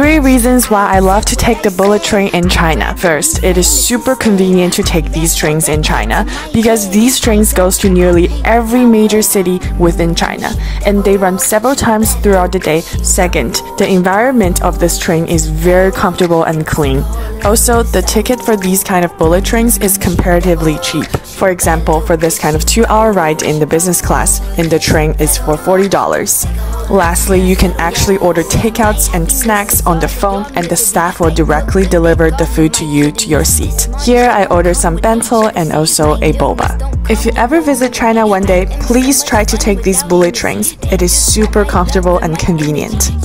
3 reasons why I love to take the bullet train in China. First, it is super convenient to take these trains in China because these trains goes to nearly every major city within China and they run several times throughout the day. Second, the environment of this train is very comfortable and clean. Also, the ticket for these kind of bullet trains is comparatively cheap. For example, for this kind of 2-hour ride in the business class in the train is for $40. Lastly, you can actually order takeouts and snacks on the phone and the staff will directly deliver the food to you to your seat. Here I ordered some bento and also a boba. If you ever visit China one day, please try to take these bullet trains. It is super comfortable and convenient.